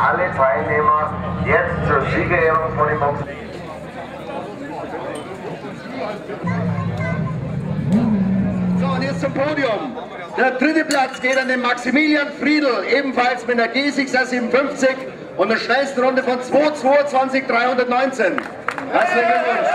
alle Teilnehmer jetzt zur Siegerehrung vor dem Boxen. So, und jetzt zum Podium. Der dritte Platz geht an den Maximilian Friedl, ebenfalls mit einer G657 und der schnellsten Runde von 2:22,319. Herzlichen Glückwunsch.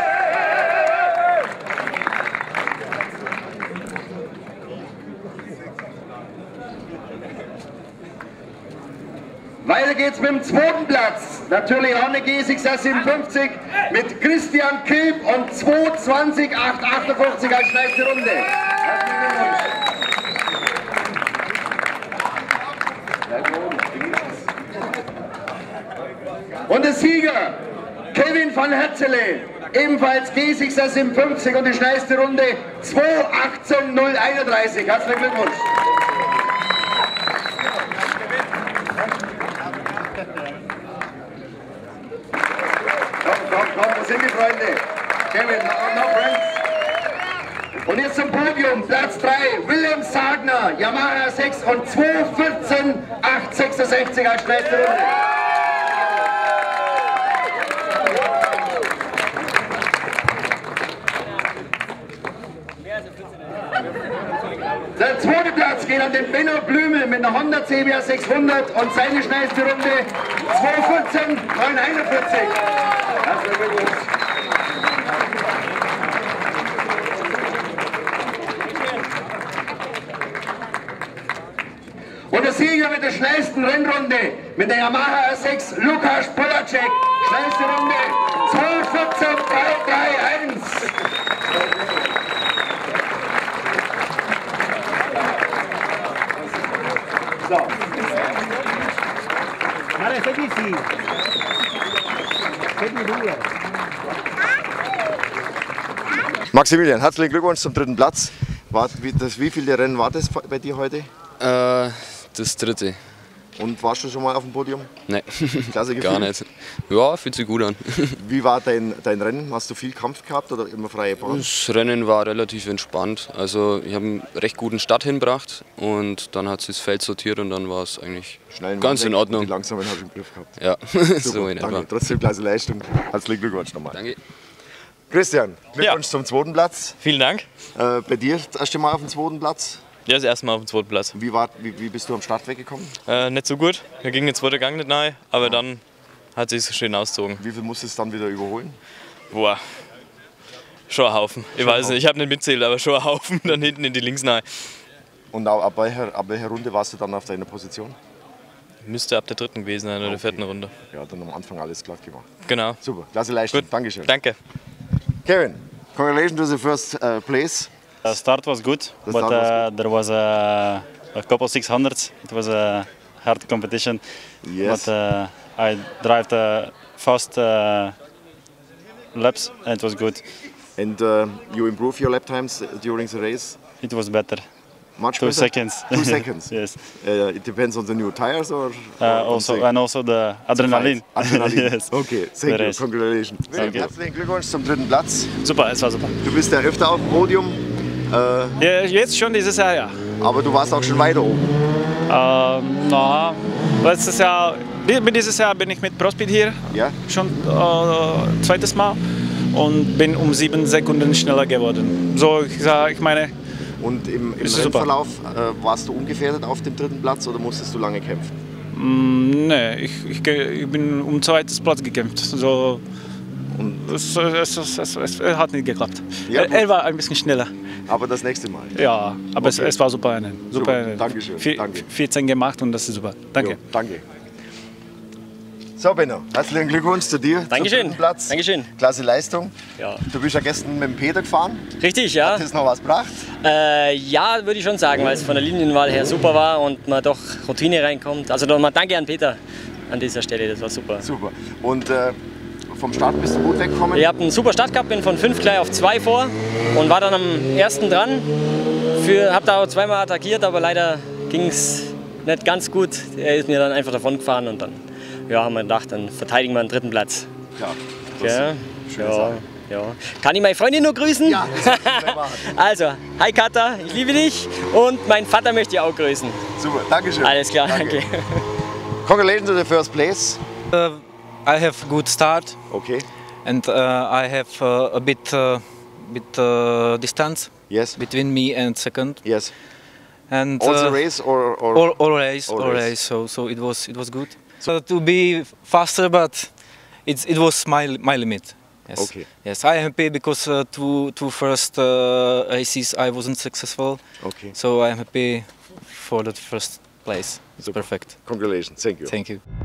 Weiter geht's mit dem zweiten Platz. Natürlich auch eine G657 mit Christian Kilp und 2:20,858 als schnellste Runde. Herzlichen Glückwunsch. Und der Sieger, Kevin van Herzele, ebenfalls G657 und die schnellste Runde 2:18,031. Herzlichen Glückwunsch. Komm, wo sind die Freunde? Kevin, no friends. Und jetzt zum Podium, Platz 3, Wilhelm Sagner, Yamaha 6 und 2:14,866 als schnellste Runde. Der zweite Platz geht an den Benno Blümel mit einer Honda CBR 600 und seine schnellste Runde 2:14,941. Herzlichen Glückwunsch. Und der Sieger mit der schnellsten Rennrunde mit der Yamaha R6, Lukas Polacek, schnellste Runde 2:14,331. So. Maximilian, herzlichen Glückwunsch zum dritten Platz. Wie viele Rennen war das bei dir heute? Das dritte. Und warst du schon mal auf dem Podium? Nein, Klasse Gefühl. gar nicht. Ja, fühlt sich gut an. Wie war dein Rennen? Hast du viel Kampf gehabt oder immer freie Bahn? Das Rennen war relativ entspannt. Also ich habe einen recht guten Start hingebracht und dann hat sich das Feld sortiert und dann war es eigentlich ganz in Ordnung. Die langsamen hast du im Griff gehabt. Ja, Super, so in etwa. danke. Trotzdem klasse Leistung. Herzlichen Glückwunsch nochmal. Danke. Christian, Glückwunsch zum zweiten Platz. Vielen Dank. Bei dir das erste Mal auf dem zweiten Platz. Ja, das erste Mal auf dem zweiten Platz. Wie bist du am Start weggekommen? Nicht so gut. Da ging der zweite Gang nicht nahe, aber dann hat sich so schön ausgezogen. Wie viel musstest du dann wieder überholen? Boah, schon ein Haufen. Ich weiß nicht, ich habe nicht mitzählt, aber schon ein Haufen dann hinten in die Linksnahe. Und ab welcher Runde warst du dann auf deiner Position? Müsste ab der dritten gewesen sein oder der vierten Runde. Ja, dann am Anfang alles glatt gemacht. Genau. Super, klasse Leistung. Gut. Dankeschön. Danke. Kevin, congratulations to the first place. The start was good, but there was a couple 600s. It was a hard competition. Yes. But I drove the fast laps and it was good. And you improve your lap times during the race? It was better. Much 2 better? seconds. 2 seconds? Yes. It depends on the new tires or Also the adrenaline. Adrenalin. Yes. Okay, thank you. Congratulations. Thank you. Herzlichen Glückwunsch zum dritten Platz. Super, es war super. Du bist ja öfter auf dem Podium, Ja, jetzt schon dieses Jahr, ja. aber du warst auch schon weiter oben. Dieses Jahr bin ich mit ProSpeed hier, Ja? schon zweites Mal und bin um 7 Sekunden schneller geworden. So, ich meine, Und im Ist super. Rennverlauf warst du ungefährdet auf dem dritten Platz oder musstest du lange kämpfen? nee, ich bin um zweites Platz gekämpft. So, es hat nicht geklappt. Ja, Er war ein bisschen schneller. Aber das nächste Mal. Ja, aber Okay. es war super. Super, Dankeschön, danke. 14 gemacht und das ist super. Danke. Jo, danke. So, Benno, herzlichen Glückwunsch zu dir. Dankeschön. Zum dritten Platz. Dankeschön. Klasse Leistung. Ja. Du bist ja gestern mit dem Peter gefahren. Richtig, ja. Hat das noch was gebracht? Ja, würde ich schon sagen, weil es von der Linienwahl her super war und man doch Routine reinkommt. Also nochmal danke an Peter an dieser Stelle, das war super. Super. Und vom Start bist du gut weggekommen? Ich habe einen super Start gehabt, bin von 5 gleich auf 2 vor und war dann am ersten dran. Habe da auch zweimal attackiert, aber leider ging es nicht ganz gut. Er ist mir dann einfach davon gefahren und dann haben wir gedacht, dann verteidigen wir den dritten Platz. Ja, das Ja, ist schöne Sache. ja. Kann ich meine Freundin nur grüßen? Ja, das kannst du machen. Also, hi Katha, ich liebe dich und meinen Vater möchte ich auch grüßen. Super, Dankeschön. Alles klar, Danke. danke. Congratulations to the first place. I have good start. Okay. And I have a bit distance. Yes. Between me and second. Yes. And also race or all race. So it was good. So to be faster, but it was my limit. Yes. Okay. Yes, I am happy because two first races I wasn't successful. Okay. So I am happy for the first place. It's perfect. Congratulations. Thank you. Thank you.